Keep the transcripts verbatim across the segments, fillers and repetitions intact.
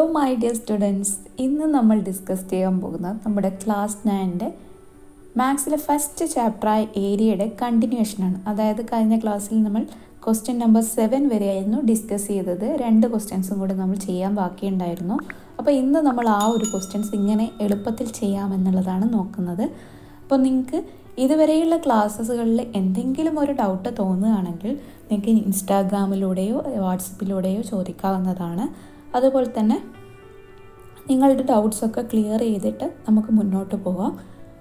Hello my dear students, ഇന്ന് നമ്മൾ discuss ചെയ്യാൻ പോകുന്നത് നമ്മുടെ ക്ലാസ് നയൻ്റെ മാത്സിലെ ഫസ്റ്റ് ചാപ്റ്ററായ ഏരിയയുടെ കണ്ടിന്യൂഷനാണ്. അതായത് കഴിഞ്ഞ ക്ലാസ്സിൽ നമ്മൾ ക്വസ്റ്റ്യൻ നമ്പർ സെവൻ വരെയായിരുന്നു ഡിസ്കസ് ചെയ്തത്. രണ്ട് ക്വസ്റ്റ്യൻസും കൂടി നമ്മൾ ചെയ്യാൻ ബാക്കിയുണ്ടായിരുന്നു. അപ്പോൾ ഇന്ന് നമ്മൾ ആ ഒരു ക്വസ്റ്റ്യൻസ് ഇങ്ങനെ എളുപ്പത്തിൽ ചെയ്യാമെന്നുള്ളതാണ് നോക്കുന്നത്. അപ്പോൾ നിങ്ങൾക്ക് ഇതുവരെയുള്ള ക്ലാസ്സുകളിൽ എന്തെങ്കിലും ഒരു ഡൗട്ട് തോന്നുകയാണെങ്കിൽ നിങ്ങൾക്ക് ഇൻസ്റ്റാഗ്രാമിലൂടെയോ വാട്സപ്പിലൂടെയോ ചോദിക്കാവുന്നതാണ്. അതുപോലെ തന്നെ നിങ്ങളുടെ ഡൗട്ട്സൊക്കെ ക്ലിയർ ചെയ്തിട്ട് നമുക്ക് മുന്നോട്ട് പോകാം.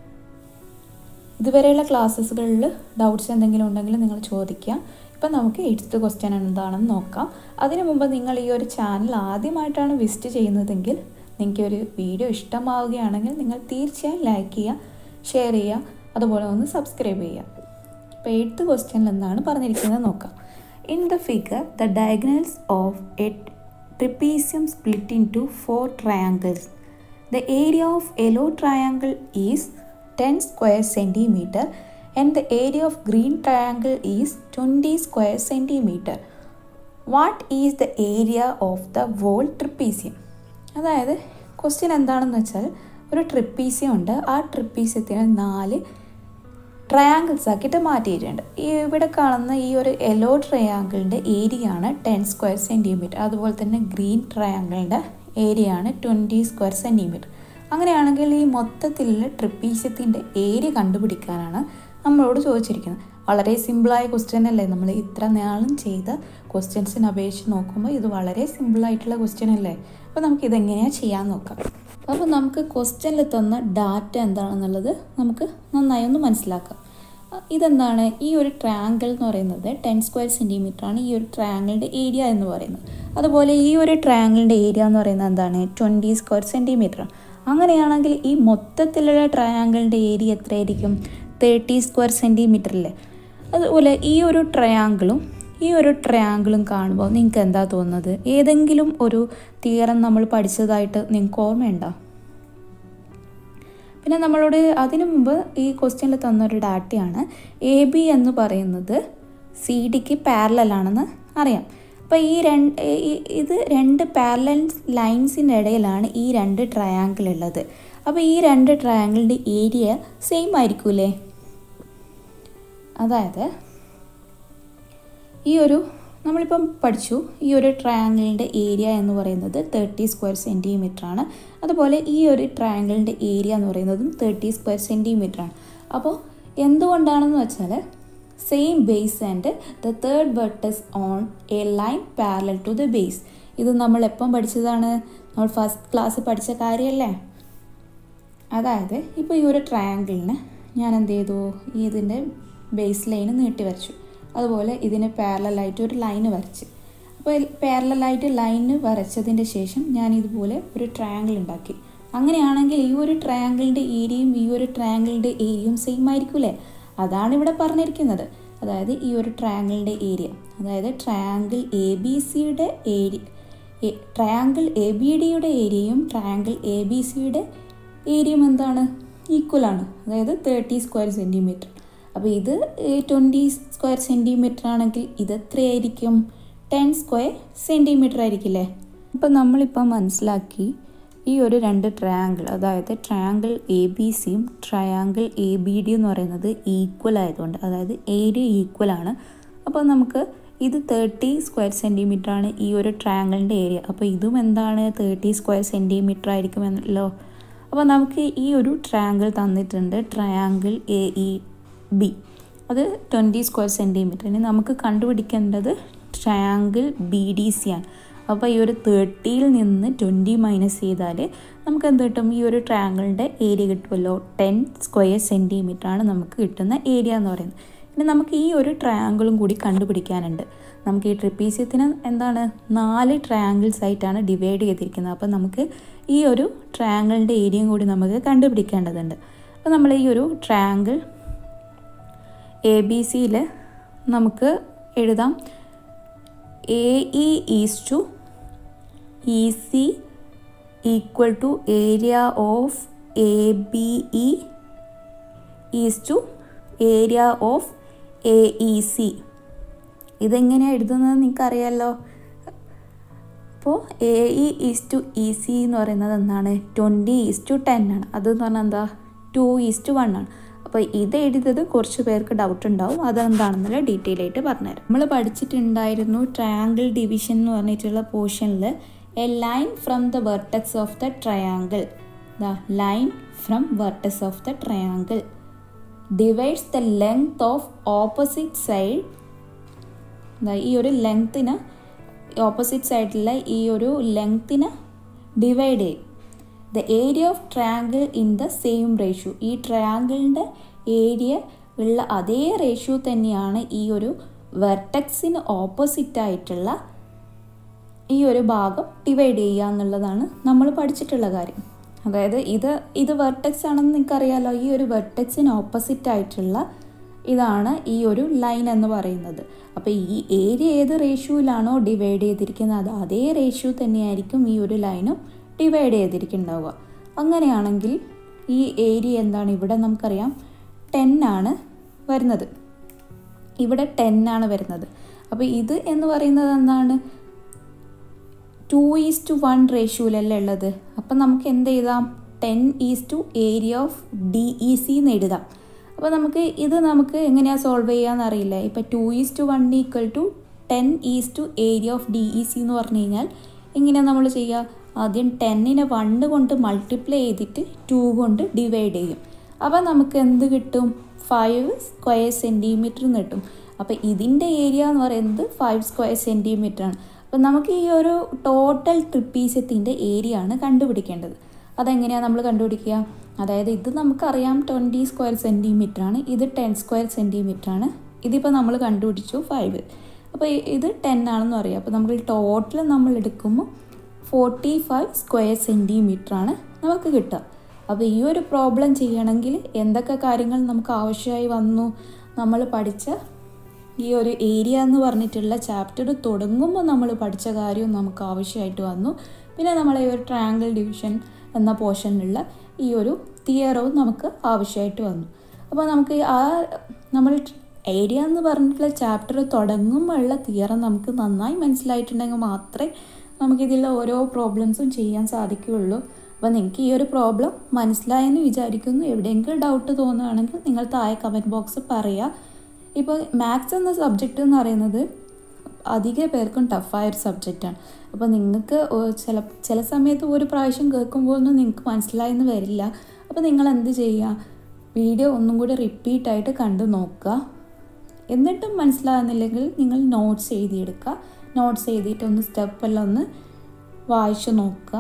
ഇതുവരെയുള്ള ക്ലാസ്സുകളിൽ ഡൗട്ട്സ് എന്തെങ്കിലും ഉണ്ടെങ്കിൽ നിങ്ങൾ ചോദിക്കുക. ഇപ്പം നമുക്ക് എയ്ത്ത് ക്വസ്റ്റ്യൻ എന്താണെന്ന് നോക്കാം. അതിനു മുമ്പ് നിങ്ങൾ ഈ ഒരു ചാനൽ ആദ്യമായിട്ടാണ് വിസിറ്റ് ചെയ്യുന്നതെങ്കിൽ നിങ്ങൾക്ക് ഒരു വീഡിയോ ഇഷ്ടമാവുകയാണെങ്കിൽ നിങ്ങൾ തീർച്ചയായും ലൈക്ക് ചെയ്യുക, ഷെയർ ചെയ്യുക, അതുപോലെ ഒന്ന് സബ്സ്ക്രൈബ് ചെയ്യുക. ഇപ്പോൾ എയ്ത്ത് ക്വസ്റ്റ്യനിൽ എന്താണ് പറഞ്ഞിരിക്കുന്നത് നോക്കാം. In the figure the diagonals of a trapezium split into four triangles. The area of yellow triangle is ten square centimeter and the area of green triangle is twenty square centimeter. What is the area of the whole trapezium? അതായത് question എന്താണെന്ന് വെച്ചാൽ ഒരു trapezium ഉണ്ട്. ആ ട്രിപ്പീസിയത്തിന് നാല് triangles ആക്കിയിട്ട് മാറ്റിയിട്ടുണ്ട്. ഈ ഇവിടെ കാണുന്ന ഈ ഒരു യെല്ലോ ട്രയാങ്കിളിൻ്റെ ഏരിയ ആണ് ടെൻ സ്ക്വയർ സെൻറ്റിമീറ്റർ. അതുപോലെ തന്നെ ഗ്രീൻ ട്രയാങ്കിളിൻ്റെ ഏരിയ ആണ് ട്വൻറ്റി സ്ക്വയർ സെൻറ്റിമീറ്റർ. അങ്ങനെയാണെങ്കിൽ ഈ മൊത്തത്തിലുള്ള ട്രിപ്പീസിയത്തിൻ്റെ ഏരിയ കണ്ടുപിടിക്കാനാണ് നമ്മളോട് ചോദിച്ചിരിക്കുന്നത്. വളരെ സിമ്പിളായ ക്വസ്റ്റ്യൻ അല്ലേ? നമ്മൾ ഇത്ര നാളും ചെയ്ത ക്വസ്റ്റ്യൻസിനെ അപേക്ഷിച്ച് നോക്കുമ്പോൾ ഇത് വളരെ സിമ്പിളായിട്ടുള്ള ക്വസ്റ്റ്യൻ അല്ലേ? അപ്പോൾ നമുക്ക് ഇതെങ്ങനെയാണ് ചെയ്യാൻ നോക്കാം. അപ്പോൾ നമുക്ക് ക്വസ്റ്റ്യനിൽ തന്ന ഡാറ്റ എന്താണെന്നുള്ളത് നമുക്ക് നന്നായി ഒന്ന് മനസ്സിലാക്കാം. ഇതെന്താണ്? ഈ ഒരു ട്രയാങ്കിൾ എന്ന് പറയുന്നത് ടെൻ സ്ക്വയർ സെൻറ്റിമീറ്റർ ആണ് ഈ ഒരു ട്രയാങ്കിളിൻ്റെ ഏരിയ എന്ന് പറയുന്നത്. അതുപോലെ ഈ ഒരു ട്രയാങ്കിളിൻ്റെ ഏരിയ എന്ന് പറയുന്നത് എന്താണ്? ട്വൻറ്റി സ്ക്വയർ സെൻറ്റിമീറ്റർ ആണ്. അങ്ങനെയാണെങ്കിൽ ഈ മൊത്തത്തിലുള്ള ട്രയാങ്കിളിൻ്റെ ഏരിയ എത്രയായിരിക്കും? തേർട്ടി സ്ക്വയർ സെൻറ്റിമീറ്റർ അല്ലേ? അതുപോലെ ഈ ഒരു ട്രയാങ്കിളും ഈ ഒരു ട്രയാങ്കിളും കാണുമ്പോൾ നിങ്ങൾക്ക് എന്താ തോന്നുന്നത്? ഏതെങ്കിലും ഒരു തിയറം നമ്മൾ പഠിച്ചതായിട്ട് നിങ്ങൾക്ക് ഓർമ്മയുണ്ടോ? പിന്നെ നമ്മളോട് അതിനു മുമ്പ് ഈ ക്വസ്റ്റ്യനിൽ തന്നൊരു ഡാറ്റയാണ് എ ബി എന്ന് പറയുന്നത് സി ഡിക്ക് പാരലലാണെന്ന് അറിയാം. അപ്പോൾ ഈ രണ്ട് ഇത് രണ്ട് പാരലൽ ലൈൻസിൻ്റെ ഇടയിലാണ് ഈ രണ്ട് ട്രയാങ്കിൾ ഉള്ളത്. അപ്പോൾ ഈ രണ്ട് ട്രയാങ്കിളിൻ്റെ ഏരിയ സെയിം ആയിരിക്കൂലേ? അതായത് ഈ ഒരു നമ്മളിപ്പം പഠിച്ചു ഈ ഒരു ട്രയാങ്കിളിൻ്റെ ഏരിയ എന്ന് പറയുന്നത് തേർട്ടി സ്ക്വയർ സെൻറ്റിമീറ്റർ ആണ്. അതുപോലെ ഈ ഒരു ട്രയാങ്കിളിൻ്റെ ഏരിയ എന്ന് പറയുന്നതും തേർട്ടി സ്ക്വയർ സെൻറ്റിമീറ്റർ ആണ്. അപ്പോൾ എന്തുകൊണ്ടാണെന്ന് വെച്ചാൽ same base and the third vertex on a line parallel to the base. ഇത് നമ്മൾ എപ്പം പഠിച്ചതാണ്? നമ്മൾ ഫസ്റ്റ് ക്ലാസ് പഠിച്ച കാര്യമല്ലേ? അതായത് ഇപ്പോൾ ഈ ഒരു ട്രയാങ്കിളിന് ഞാൻ എന്ത് ചെയ്തു? ഇതിൻ്റെ ബേസ് ലൈന് നീട്ടി വരച്ചു. അതുപോലെ ഇതിന് പാരലലായിട്ട് ഒരു ലൈന് വരച്ച്. അപ്പോൾ പാരലലായിട്ട് ലൈന് വരച്ചതിൻ്റെ ശേഷം ഞാൻ ഇതുപോലെ ഒരു ട്രയാങ്കിൾ ഉണ്ടാക്കി. അങ്ങനെയാണെങ്കിൽ ഈ ഒരു ട്രയാങ്കിളിൻ്റെ ഏരിയയും ഈ ഒരു ട്രയാങ്കിളിൻ്റെ ഏരിയയും സെയിം ആയിരിക്കൂലേ? അതാണ് ഇവിടെ പറഞ്ഞിരിക്കുന്നത്. അതായത് ഈ ഒരു ട്രയാങ്കിളിൻ്റെ ഏരിയ, അതായത് ട്രയാങ്കിൾ എ ബി സിയുടെ ഏരിയ ട്രയാങ്കിൾ എ ബി ഡിയുടെ ഏരിയയും ട്രയാങ്കിൾ എ ബി സിയുടെ ഏരിയയും എന്താണ്? ഈക്വലാണ്. അതായത് തേർട്ടി സ്ക്വയർ സെൻറ്റിമീറ്റർ. അപ്പോൾ ഇത് ട്വൻറ്റി സ്ക്വയർ സെൻറ്റിമീറ്റർ ആണെങ്കിൽ ഇത് എത്രയായിരിക്കും? ടെൻ സ്ക്വയർ സെൻറ്റിമീറ്റർ ആയിരിക്കില്ലേ? അപ്പോൾ നമ്മളിപ്പോൾ മനസ്സിലാക്കി ഈ ഒരു രണ്ട് ട്രയാങ്കിൾ, അതായത് ട്രയാങ്കിൾ എ ബി സിയും ട്രയാങ്കിൾ എ ബി ഡി എന്ന് പറയുന്നത് ഈക്വൽ ആയതുകൊണ്ട്, അതായത് ഏരിയ ഈക്വൽ ആണ്. അപ്പോൾ നമുക്ക് ഇത് തേർട്ടി സ്ക്വയർ സെൻറ്റിമീറ്റർ ആണ് ഈ ഒരു ട്രയാങ്കിളിൻ്റെ ഏരിയ. അപ്പോൾ ഇതും എന്താണ്? തേർട്ടി സ്ക്വയർ സെൻറ്റിമീറ്റർ ആയിരിക്കുമല്ലോ. അപ്പോൾ നമുക്ക് ഈ ഒരു ട്രയാങ്കിൾ തന്നിട്ടുണ്ട്, ട്രയാങ്കിൾ എ ഇ ബി, അത് ട്വൻറ്റി സ്ക്വയർ സെൻറ്റിമീറ്റർ. ഇനി നമുക്ക് കണ്ടുപിടിക്കേണ്ടത് ട്രയാങ്കിൾ ബി ഡി സി ആണ്. അപ്പോൾ ഈ ഒരു തേർട്ടിയിൽ നിന്ന് ട്വൻറ്റി മൈനസ് ചെയ്താൽ നമുക്ക് എന്ത് കിട്ടും? ഈ ഒരു ട്രയാങ്കിളിൻ്റെ ഏരിയ കിട്ടുമല്ലോ. ടെൻ സ്ക്വയർ സെൻറ്റിമീറ്റർ ആണ് നമുക്ക് കിട്ടുന്ന ഏരിയ എന്ന് പറയുന്നത്. ഇനി നമുക്ക് ഈ ഒരു ട്രയാങ്കിളും കൂടി കണ്ടുപിടിക്കാനുണ്ട്. നമുക്ക് ഈ ട്രിപ്പീസിയത്തിന് എന്താണ്? നാല് ട്രയാങ്കിൾസ് ആയിട്ടാണ് ഡിവൈഡ് ചെയ്തിരിക്കുന്നത്. അപ്പോൾ നമുക്ക് ഈ ഒരു ട്രയാങ്കിളിൻ്റെ ഏരിയയും കൂടി നമുക്ക് കണ്ടുപിടിക്കേണ്ടതുണ്ട്. അപ്പോൾ നമ്മൾ ഈ ഒരു ട്രയാങ്കിൾ എ ബി സിയിൽ നമുക്ക് എഴുതാം A E is to E C equal to area of A B E is to area of A E C. ഇതെങ്ങനെയാണ് എഴുതുന്നത് നിങ്ങൾക്കറിയാമല്ലോ. അപ്പോൾ A E is to E C എന്ന് പറയുന്നത് എന്താണ്, ട്വൻറ്റി ഈസ് ടു ടെൻ ആണ്. അതെന്ന് പറഞ്ഞാൽ എന്താ, ടു ഈസ് ടു വൺ ആണ്. അപ്പോൾ ഇത് എഴുതിയത് കുറച്ച് പേർക്ക് ഡൗട്ട് ഉണ്ടാവും, അതെന്താണെന്നുള്ള ഡീറ്റെയിൽ ആയിട്ട് പറഞ്ഞുതരാം. നമ്മൾ പഠിച്ചിട്ടുണ്ടായിരുന്നു ട്രയാങ്കിൾ ഡിവിഷൻ എന്ന് പറഞ്ഞിട്ടുള്ള പോർഷനിൽ a line from the vertex of the triangle, the line from vertex of the triangle divides the length of opposite side. ഈ ഒരു ലെങ്ത്തിന് ഓപ്പോസിറ്റ് സൈഡിലുള്ള ഈ ഒരു ലെങ്ത്തിന് ഡിവൈഡ് ചെയ്യും. The area of triangle in the same ratio. ഈ ട്രയാങ്കിളിൻ്റെ ഏരിയ ഉള്ള അതേ റേഷ്യോ തന്നെയാണ് ഈ ഒരു വെർട്ടെക്സിന് ഓപ്പോസിറ്റ് ആയിട്ടുള്ള ഈ ഒരു ഭാഗം ഡിവൈഡ് ചെയ്യുക എന്നുള്ളതാണ് നമ്മൾ പഠിച്ചിട്ടുള്ള കാര്യം. അതായത് ഇത് ഇത് വെർട്ടെക്സ് ആണെന്ന് നിങ്ങൾക്കറിയാമല്ലോ. ഈ ഒരു വെർട്ടെക്സിന് ഓപ്പോസിറ്റ് ആയിട്ടുള്ള ഇതാണ് ഈ ഒരു ലൈൻ എന്ന് പറയുന്നത്. അപ്പോൾ ഈ ഏരിയ ഏത് റേഷ്യോയിലാണോ ഡിവൈഡ് ചെയ്തിരിക്കുന്നത് അതേ റേഷ്യോ തന്നെയായിരിക്കും ഈ ഒരു ലൈനും ഡിവൈഡ് ചെയ്തിരിക്കുന്നുണ്ടാവുക. അങ്ങനെയാണെങ്കിൽ ഈ ഏരിയ എന്താണ്, ഇവിടെ നമുക്കറിയാം ടെൻ ആണ് വരുന്നത്, ഇവിടെ ടെൻ ആണ് വരുന്നത്. അപ്പോൾ ഇത് എന്ന് പറയുന്നത് എന്താണ്, ടു ഈസ് ടു വൺ റേഷ്യോയിലല്ലേ ഉള്ളത്. അപ്പം നമുക്ക് എന്ത് എഴുതാം, ten is to area of D E C എന്ന് എഴുതാം. അപ്പോൾ നമുക്ക് ഇത് നമുക്ക് എങ്ങനെയാണ് സോൾവ് ചെയ്യാമെന്ന് അറിയില്ല. ഇപ്പോൾ two is to one equal to ten is to area of D E C എന്ന് പറഞ്ഞു കഴിഞ്ഞാൽ എങ്ങനെയാണ് നമ്മൾ ചെയ്യുക, ആദ്യം ടെന്നിനെ വണ്ണ് കൊണ്ട് മൾട്ടിപ്ലൈ ചെയ്തിട്ട് ടു കൊണ്ട് ഡിവൈഡ് ചെയ്യും. അപ്പോൾ നമുക്ക് എന്ത് കിട്ടും, ഫൈവ് സ്ക്വയർ സെൻറ്റിമീറ്റർ എന്ന് കിട്ടും. അപ്പോൾ ഇതിൻ്റെ ഏരിയ എന്ന് പറയുന്നത് ഫൈവ് സ്ക്വയർ സെൻറ്റിമീറ്റർ ആണ്. അപ്പോൾ നമുക്ക് ഈ ഒരു ടോട്ടൽ ട്രിപ്പീസിയത്തിൻ്റെ ഏരിയ ആണ് കണ്ടുപിടിക്കേണ്ടത്. അതെങ്ങനെയാണ് നമ്മൾ കണ്ടുപിടിക്കുക, അതായത് ഇത് നമുക്കറിയാം ട്വൻറ്റി സ്ക്വയർ സെൻറ്റിമീറ്റർ ആണ്, ഇത് ടെൻ സ്ക്വയർ സെൻറ്റിമീറ്റർ ആണ്. ഇതിപ്പോൾ നമ്മൾ കണ്ടുപിടിച്ചു ഫൈവ്, അപ്പോൾ ഇത് ടെൻ ആണെന്ന് പറയാം. അപ്പോൾ നമ്മൾ ടോട്ടൽ നമ്മൾ എടുക്കുമ്പോൾ ഫോർട്ടി ഫൈവ് സ്ക്വയർ സെൻറ്റിമീറ്റർ ആണ് നമുക്ക് കിട്ടുക. അപ്പോൾ ഈ ഒരു പ്രോബ്ലം ചെയ്യണമെങ്കിൽ എന്തൊക്കെ കാര്യങ്ങൾ നമുക്ക് ആവശ്യമായി വന്നു, നമ്മൾ പഠിച്ച ഈ ഒരു ഏരിയ എന്ന് പറഞ്ഞിട്ടുള്ള ചാപ്റ്റർ തുടങ്ങുമ്പോൾ നമ്മൾ പഠിച്ച കാര്യവും നമുക്ക് ആവശ്യമായിട്ട് വന്നു. പിന്നെ നമ്മളെ ഈ ഒരു ട്രയാങ്കിൾ ഡിവിഷൻ എന്ന പോർഷനിലുള്ള ഈ ഒരു തിയറവും നമുക്ക് ആവശ്യമായിട്ട് വന്നു. അപ്പോൾ നമുക്ക് ആ നമ്മൾ ഏരിയ എന്ന് പറഞ്ഞിട്ടുള്ള ചാപ്റ്റർ തുടങ്ങുമ്പോഴുള്ള തിയറം നമുക്ക് നന്നായി മനസ്സിലായിട്ടുണ്ടെങ്കിൽ മാത്രമേ നമുക്കിതിലുള്ള ഓരോ പ്രോബ്ലംസും ചെയ്യാൻ സാധിക്കുകയുള്ളൂ. അപ്പോൾ നിങ്ങൾക്ക് ഈ ഒരു പ്രോബ്ലം മനസ്സിലായെന്ന് വിചാരിക്കുന്നു. എവിടെയെങ്കിലും ഡൗട്ട് തോന്നുകയാണെങ്കിൽ നിങ്ങൾ താഴെ കമൻറ്റ് ബോക്സ് പറയുക. ഇപ്പോൾ മാത്സ് എന്ന സബ്ജക്റ്റ് എന്ന് പറയുന്നത് അധിക പേർക്കും ടഫായൊരു സബ്ജക്റ്റാണ്. അപ്പോൾ നിങ്ങൾക്ക് ചില ചില സമയത്ത് ഒരു പ്രാവശ്യം കേൾക്കുമ്പോഴൊന്നും നിങ്ങൾക്ക് മനസ്സിലായെന്ന് വരില്ല. അപ്പോൾ നിങ്ങൾ എന്ത് ചെയ്യുക, വീഡിയോ ഒന്നും കൂടി റിപ്പീറ്റായിട്ട് കണ്ടു നോക്കുക. എന്നിട്ടും മനസ്സിലാകുന്നില്ലെങ്കിൽ നിങ്ങൾ നോട്ട്സ് എഴുതിയെടുക്കുക. നോട്ട്സ് എഴുതിയിട്ട് ഒന്ന് സ്റ്റെപ്പെല്ലാം ഒന്ന് വായിച്ചു നോക്കുക.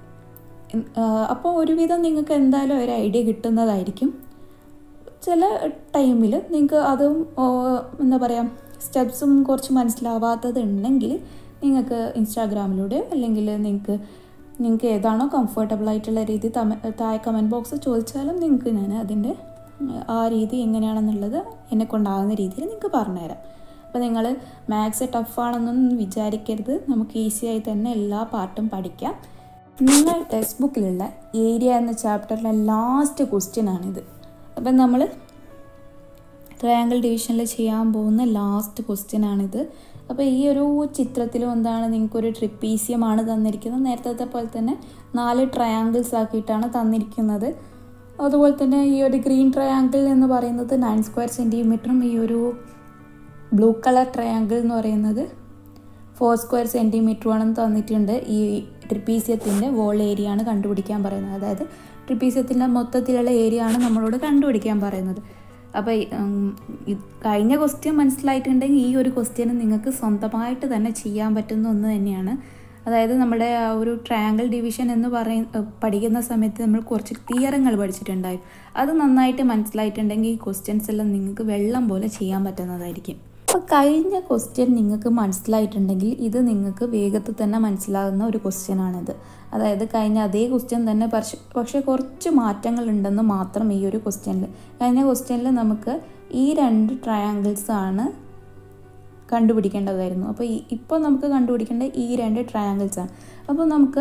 അപ്പോൾ ഒരുവിധം നിങ്ങൾക്ക് എന്തായാലും ഒരു ഐഡിയ കിട്ടുന്നതായിരിക്കും. ചില ടൈമിൽ നിങ്ങൾക്ക് അതും എന്താ പറയുക സ്റ്റെപ്സും കുറച്ച് മനസ്സിലാവാത്തത് ഉണ്ടെങ്കിൽ നിങ്ങൾക്ക് ഇൻസ്റ്റാഗ്രാമിലൂടെ അല്ലെങ്കിൽ നിങ്ങൾക്ക് നിങ്ങൾക്ക് ഏതാണോ കംഫർട്ടബിൾ ആയിട്ടുള്ള രീതി താഴെ കമൻറ്റ് ബോക്സ് ചോദിച്ചാലും നിങ്ങൾക്ക് ഞാൻ അതിൻ്റെ ആ രീതി എങ്ങനെയാണെന്നുള്ളത് എന്നെ കൊണ്ടാകുന്ന രീതിയിൽ നിങ്ങൾക്ക് പറഞ്ഞുതരാം. അപ്പോൾ നിങ്ങൾ മാത്സ് ടഫാണെന്നൊന്നും വിചാരിക്കരുത്, നമുക്ക് ഈസിയായി തന്നെ എല്ലാ പാർട്ടും പഠിക്കാം. നിങ്ങൾ ടെക്സ്റ്റ് ബുക്കിലുള്ള ഏരിയ എന്ന ചാപ്റ്ററിലെ ലാസ്റ്റ് ക്വസ്റ്റ്യൻ ആണിത്. അപ്പം നമ്മൾ ട്രയാങ്കിൾ ഡിവിഷനിൽ ചെയ്യാൻ പോകുന്ന ലാസ്റ്റ് ക്വസ്റ്റ്യൻ ആണിത്. അപ്പോൾ ഈ ഒരു ചിത്രത്തിലും എന്താണ്, നിങ്ങൾക്കൊരു ട്രിപ്പീസിയമാണ് തന്നിരിക്കുന്നത്. നേരത്തെ പോലെ തന്നെ നാല് ട്രയാങ്കിൾസ് ആക്കിയിട്ടാണ് തന്നിരിക്കുന്നത്. അതുപോലെ തന്നെ ഈ ഒരു ഗ്രീൻ ട്രയാങ്കിൾ എന്ന് പറയുന്നത് നയൻ സ്ക്വയർ സെൻറ്റിമീറ്ററും ഈ ഒരു ബ്ലൂ കളർ ട്രയാങ്കിൾ എന്ന് പറയുന്നത് ഫോർ സ്ക്വയർ സെൻറ്റിമീറ്ററുമാണെന്ന് തന്നിട്ടുണ്ട്. ഈ ട്രിപ്പീസിയത്തിൻ്റെ വോൾ ഏരിയ ആണ് കണ്ടുപിടിക്കാൻ പറയുന്നത്. അതായത് ട്രിപ്പീസിയത്തിൻ്റെ മൊത്തത്തിലുള്ള ഏരിയ ആണ് നമ്മളോട് കണ്ടുപിടിക്കാൻ പറയുന്നത്. അപ്പോൾ കഴിഞ്ഞ ക്വസ്റ്റ്യൻ മനസ്സിലായിട്ടുണ്ടെങ്കിൽ ഈ ഒരു ക്വസ്റ്റ്യൻ നിങ്ങൾക്ക് സ്വന്തമായിട്ട് തന്നെ ചെയ്യാൻ പറ്റുന്ന ഒന്ന് തന്നെയാണ്. അതായത് നമ്മുടെ ആ ഒരു ട്രയാങ്കിൾ ഡിവിഷൻ എന്ന് പറയ പഠിക്കുന്ന സമയത്ത് നമ്മൾ കുറച്ച് തിയറങ്ങൾ പഠിച്ചിട്ടുണ്ടായി. അത് നന്നായിട്ട് മനസ്സിലായിട്ടുണ്ടെങ്കിൽ ഈ ക്വസ്റ്റ്യൻസ് എല്ലാം നിങ്ങൾക്ക് വെള്ളം പോലെ ചെയ്യാൻ പറ്റുന്നതായിരിക്കും. അപ്പോൾ കഴിഞ്ഞ ക്വസ്റ്റ്യൻ നിങ്ങൾക്ക് മനസ്സിലായിട്ടുണ്ടെങ്കിൽ ഇത് നിങ്ങൾക്ക് വേഗത്തിൽ തന്നെ മനസ്സിലാകുന്ന ഒരു ക്വസ്റ്റ്യൻ ആണിത്. അതായത് കഴിഞ്ഞ അതേ ക്വസ്റ്റ്യൻ തന്നെ പക്ഷേ പക്ഷേ കുറച്ച് മാറ്റങ്ങൾ ഉണ്ടെന്ന് മാത്രം ഈ ഒരു ക്വസ്റ്റ്യനിൽ. കഴിഞ്ഞ ക്വസ്റ്റ്യനിൽ നമുക്ക് ഈ രണ്ട് ട്രയാങ്കിൾസ് ആണ് കണ്ടുപിടിക്കേണ്ടതായിരുന്നു. അപ്പോൾ ഇപ്പോൾ നമുക്ക് കണ്ടുപിടിക്കേണ്ട ഈ രണ്ട് ട്രയാങ്കിൾസ് ആണ്. അപ്പോൾ നമുക്ക്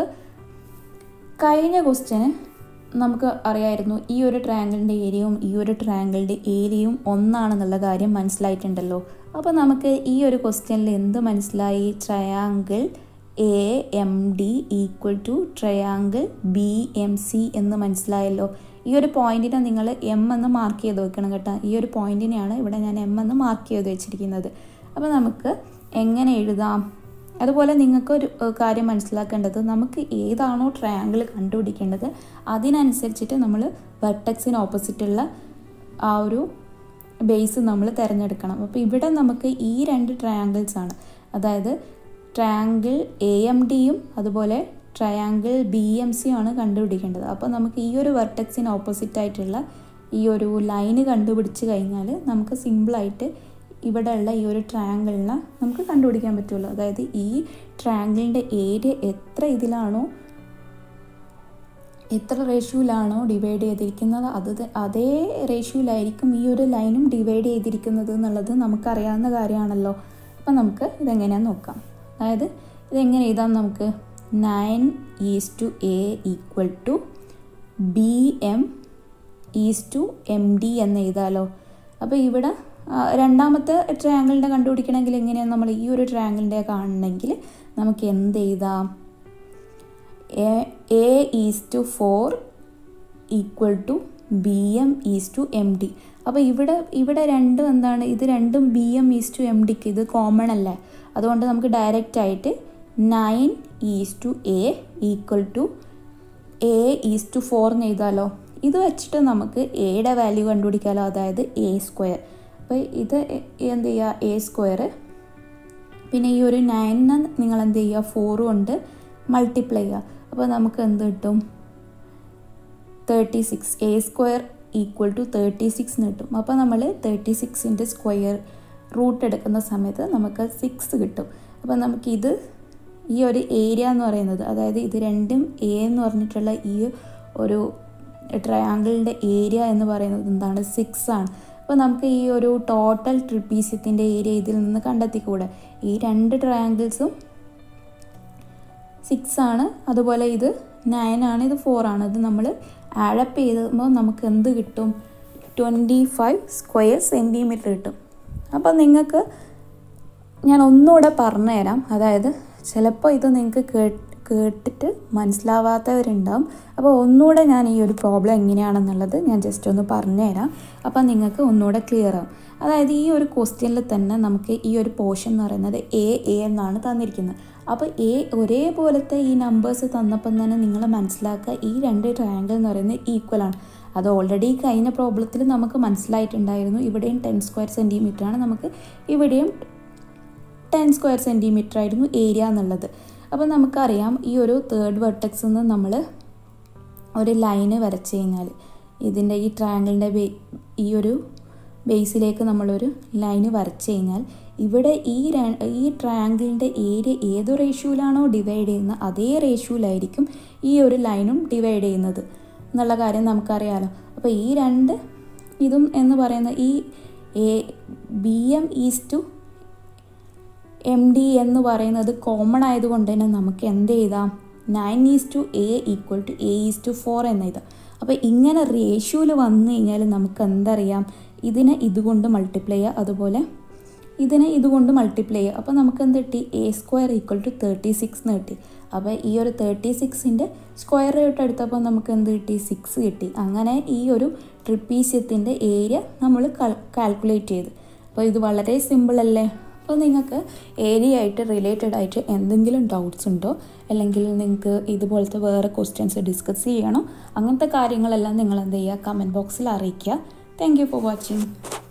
കഴിഞ്ഞ ക്വസ്റ്റ്യന് നമുക്ക് അറിയായിരുന്നു ഈ ഒരു ട്രയാങ്കിളിൻ്റെ ഏരിയയും ഈ ഒരു ട്രയാങ്കിളിൻ്റെ ഏരിയയും ഒന്നാണെന്നുള്ള കാര്യം മനസ്സിലായിട്ടുണ്ടല്ലോ. അപ്പോൾ നമുക്ക് ഈ ഒരു ക്വസ്റ്റ്യനിൽ എന്ത് മനസ്സിലായി, triangle A M D equal to triangle B M C എന്ന് മനസ്സിലായല്ലോ. ഈ ഒരു പോയിന്റിനെ നിങ്ങൾ എം എന്ന് മാർക്ക് ചെയ്ത് വെക്കണം കേട്ടോ. ഈ ഒരു പോയിന്റിനെയാണ് ഇവിടെ ഞാൻ എം എന്ന് മാർക്ക് ചെയ്ത് വെച്ചിരിക്കുന്നത്. അപ്പോൾ നമുക്ക് എങ്ങനെ എഴുതാം? അതുപോലെ നിങ്ങൾക്കൊരു കാര്യം മനസ്സിലാക്കേണ്ടത്, നമുക്ക് ഏതാണോ ട്രയാങ്കിൾ കണ്ടുപിടിക്കേണ്ടത് അതിനനുസരിച്ചിട്ട് നമ്മൾ വെർട്ടെക്സിന് ഓപ്പോസിറ്റുള്ള ആ ഒരു ബേസ് നമ്മൾ തിരഞ്ഞെടുക്കണം. അപ്പോൾ ഇവിടെ നമുക്ക് ഈ രണ്ട് ട്രയാങ്കിൾസ് ആണ്, അതായത് ട്രയാങ്കിൾ എ എം ഡിയും അതുപോലെ ട്രയാങ്കിൾ ബി എം സിയും ആണ് കണ്ടുപിടിക്കേണ്ടത്. അപ്പോൾ നമുക്ക് ഈ ഒരു വെർട്ടെക്സിന് ഓപ്പോസിറ്റ് ആയിട്ടുള്ള ഈ ഒരു ലൈന് കണ്ടുപിടിച്ച് കഴിഞ്ഞാൽ നമുക്ക് സിമ്പിളായിട്ട് ഇവിടെ ഉള്ള ഈ ഒരു ട്രയാങ്കിളിനെ നമുക്ക് കണ്ടുപിടിക്കാൻ പറ്റുള്ളൂ. അതായത് ഈ ട്രയാങ്കിളിൻ്റെ ഏരിയ എത്ര ഇതിലാണോ എത്ര റേഷ്യോയിലാണോ ഡിവൈഡ് ചെയ്തിരിക്കുന്നത് അത് അതേ റേഷ്യോയിലായിരിക്കും ഈ ഒരു ലൈനും ഡിവൈഡ് ചെയ്തിരിക്കുന്നത് എന്നുള്ളത് നമുക്കറിയാവുന്ന കാര്യമാണല്ലോ. അപ്പം നമുക്ക് ഇതെങ്ങനെയാണെന്ന് നോക്കാം. അതായത് ഇതെങ്ങനെ എഴുതാം? നമുക്ക് nine is to A equal to B M is to M D എന്ന് എഴുതാമല്ലോ. അപ്പോൾ ഇവിടെ രണ്ടാമത്തെ ട്രയാങ്കിളിൻ്റെ കണ്ടുപിടിക്കണമെങ്കിൽ എങ്ങനെയാണ്? നമ്മൾ ഈ ഒരു ട്രയാങ്കിളിൻ്റെ കാണണമെങ്കിൽ നമുക്ക് എന്ത് എഴുതാം? A is to four equal to B M is to M D. അപ്പോൾ ഇവിടെ ഇവിടെ രണ്ടും എന്താണ്? ഇത് രണ്ടും B M is to M ഡിക്ക് ഇത് കോമൺ അല്ലേ. അതുകൊണ്ട് നമുക്ക് ഡയറക്റ്റ് ആയിട്ട് nine is to A equal to A is to four എന്ന് എഴുതാമല്ലോ. ഇത് വെച്ചിട്ട് നമുക്ക് എയുടെ വാല്യൂ കണ്ടുപിടിക്കാമല്ലോ, അതായത് എ സ്ക്വയർ. അപ്പോൾ ഇത് എന്ത് ചെയ്യുക? എ സ്ക്വയർ, പിന്നെ ഈ ഒരു നയനിന് നിങ്ങൾ എന്ത് ചെയ്യുക? ഫോർ കൊണ്ട് മൾട്ടിപ്ലൈ ചെയ്യുക. അപ്പോൾ നമുക്ക് എന്ത് കിട്ടും? Thirty six. A square equal to thirty six എന്ന് കിട്ടും. അപ്പോൾ നമ്മൾ തേർട്ടി സിക്സിൻ്റെ സ്ക്വയർ റൂട്ട് എടുക്കുന്ന സമയത്ത് നമുക്ക് സിക്സ് കിട്ടും. അപ്പോൾ നമുക്കിത് ഈ ഒരു ഏരിയ എന്ന് പറയുന്നത്, അതായത് ഇത് രണ്ടും എ എന്ന് പറഞ്ഞിട്ടുള്ള ഈ ഒരു ട്രയാങ്കിളിൻ്റെ ഏരിയ എന്ന് പറയുന്നത് എന്താണ്? സിക്സ് ആണ്. അപ്പോൾ നമുക്ക് ഈ ഒരു ടോട്ടൽ ട്രിപ്പീസിയത്തിൻ്റെ ഏരിയ ഇതിൽ നിന്ന് കണ്ടെത്തിക്കൂടെ? ഈ രണ്ട് ട്രയാങ്കിൾസും സിക്സ് ആണ്, അതുപോലെ ഇത് നയൻ ആണ്, ഇത് ഫോർ ആണ്. ഇത് നമ്മൾ ആഡപ്പ് ചെയ്തുമ്പോൾ നമുക്ക് എന്ത് കിട്ടും? ട്വൻറ്റി ഫൈവ് സ്ക്വയർ സെൻറ്റിമീറ്റർ കിട്ടും. അപ്പോൾ നിങ്ങൾക്ക് ഞാൻ ഒന്നുകൂടെ പറഞ്ഞു തരാം. അതായത് ചിലപ്പോൾ ഇത് നിങ്ങൾക്ക് കേട്ട് കേട്ടിട്ട് മനസ്സിലാവാത്തവരുണ്ടാവും. അപ്പോൾ ഒന്നുകൂടെ ഞാൻ ഈ ഒരു പ്രോബ്ലം എങ്ങനെയാണെന്നുള്ളത് ഞാൻ ജസ്റ്റ് ഒന്ന് പറഞ്ഞു തരാം. അപ്പോൾ നിങ്ങൾക്ക് ഒന്നുകൂടെ ക്ലിയർ ആവും. അതായത് ഈ ഒരു ക്വസ്റ്റ്യനിൽ തന്നെ നമുക്ക് ഈ ഒരു പോർഷൻ എന്ന് പറയുന്നത് എ എ എന്നാണ് തന്നിരിക്കുന്നത്. അപ്പോൾ എ ഒരേപോലത്തെ ഈ നമ്പേഴ്സ് തന്നപ്പം തന്നെ നിങ്ങൾ മനസ്സിലാക്കുക ഈ രണ്ട് ട്രയാങ്കിൾ എന്ന് പറയുന്നത് ഈക്വൽ ആണ്. അത് ഓൾറെഡി കഴിഞ്ഞ പ്രോബ്ലത്തിൽ നമുക്ക് മനസ്സിലായിട്ടുണ്ടായിരുന്നു. ഇവിടെയും ടെൻ സ്ക്വയർ സെൻറ്റിമീറ്റർ ആണ്, നമുക്ക് ഇവിടെയും ടെൻ സ്ക്വയർ സെൻറ്റിമീറ്റർ ആയിരുന്നു ഏരിയ എന്നുള്ളത്. അപ്പോൾ നമുക്കറിയാം ഈ ഒരു തേർഡ് വെർട്ടെക്സിൽ നിന്ന് നമ്മൾ ഒരു ലൈന് വരച്ച് കഴിഞ്ഞാൽ ഇതിൻ്റെ ഈ ട്രയാങ്കിളിൻ്റെ ബേ ഈ ഒരു ബേസിലേക്ക് നമ്മളൊരു ലൈന് വരച്ച് കഴിഞ്ഞാൽ ഇവിടെ ഈ ഈ ട്രയാങ്കിളിൻ്റെ ഏരിയ ഏത് റേഷ്യോയിലാണോ ഡിവൈഡ് ചെയ്യുന്നത് അതേ റേഷ്യോയിലായിരിക്കും ഈ ഒരു ലൈനും ഡിവൈഡ് ചെയ്യുന്നത് എന്നുള്ള കാര്യം നമുക്കറിയാമല്ലോ. അപ്പോൾ ഈ രണ്ട് ഇതും എന്ന് പറയുന്ന ഈ A B M is to M D എന്ന് പറയുന്നത് കോമൺ ആയതുകൊണ്ട് തന്നെ നമുക്ക് എന്ത് ചെയ്താം? Nine is to A equal to A is to four എന്ന് എഴുതാം. അപ്പോൾ ഇങ്ങനെ റേഷ്യോയിൽ വന്നു കഴിഞ്ഞാൽ നമുക്ക് എന്തറിയാം? ഇതിനെ ഇതുകൊണ്ട് മൾട്ടിപ്ലൈ ചെയ്യുക, അതുപോലെ ഇതിനെ ഇതുകൊണ്ട് മൾട്ടിപ്ലൈ ചെയ്യുക. അപ്പോൾ നമുക്ക് എന്ത് കിട്ടി? A square equal to thirty six എന്ന് കിട്ടി. അപ്പോൾ ഈ ഒരു തേർട്ടി സിക്സിൻ്റെ സ്ക്വയർ റൂട്ട് എടുത്തപ്പോൾ നമുക്ക് എന്ത് കിട്ടി? സിക്സ് കിട്ടി. അങ്ങനെ ഈ ഒരു ട്രിപ്പീസിയത്തിൻ്റെ ഏരിയ നമ്മൾ കാൽക്കുലേറ്റ് ചെയ്ത്. അപ്പോൾ ഇത് വളരെ സിമ്പിൾ അല്ലേ? അപ്പോൾ നിങ്ങൾക്ക് ഏരിയ ആയിട്ട് റിലേറ്റഡ് ആയിട്ട് എന്തെങ്കിലും ഡൗട്ട്സ് ഉണ്ടോ, അല്ലെങ്കിൽ നിങ്ങൾക്ക് ഇതുപോലത്തെ വേറെ ക്വസ്റ്റ്യൻസ് ഡിസ്കസ് ചെയ്യണോ, അങ്ങനത്തെ കാര്യങ്ങളെല്ലാം നിങ്ങൾ എന്ത് ചെയ്യുക? കമൻറ്റ് ബോക്സിൽ അറിയിക്കുക. Thank you for watching.